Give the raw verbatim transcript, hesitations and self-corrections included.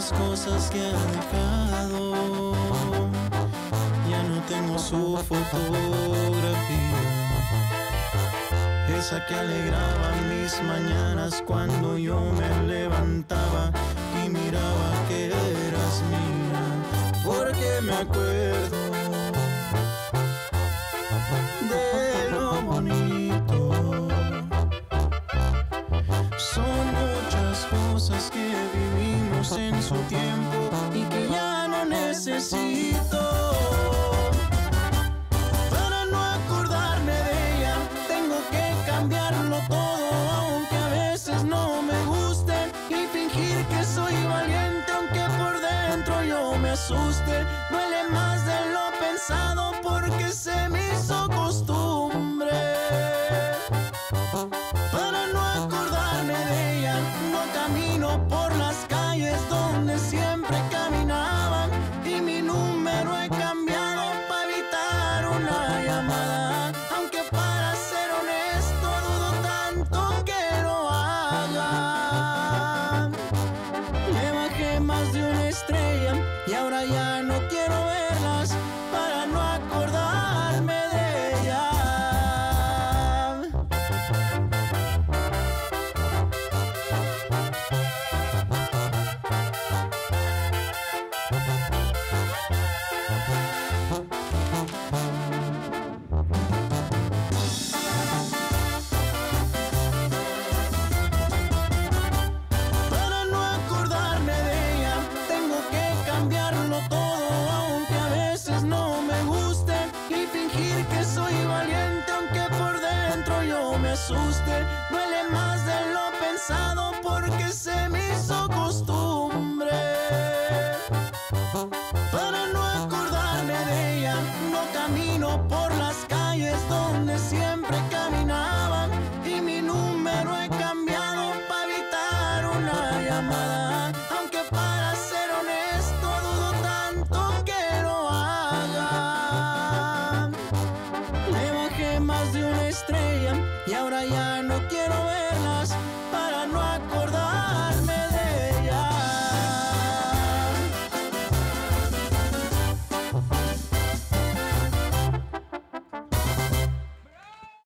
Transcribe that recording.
las cosas que ha dejado. Ya no tengo su fotografía, esa que alegraba mis mañanas cuando yo me levantaba y miraba que eras mía. Porque me acuerdo de lo bonito. Son muchas cosas que vivimos en su tiempo y que ya no necesito. Para no acordarme de ella tengo que cambiarlo todo, aunque a veces no me guste, y fingir que soy valiente aunque por dentro yo me asuste. No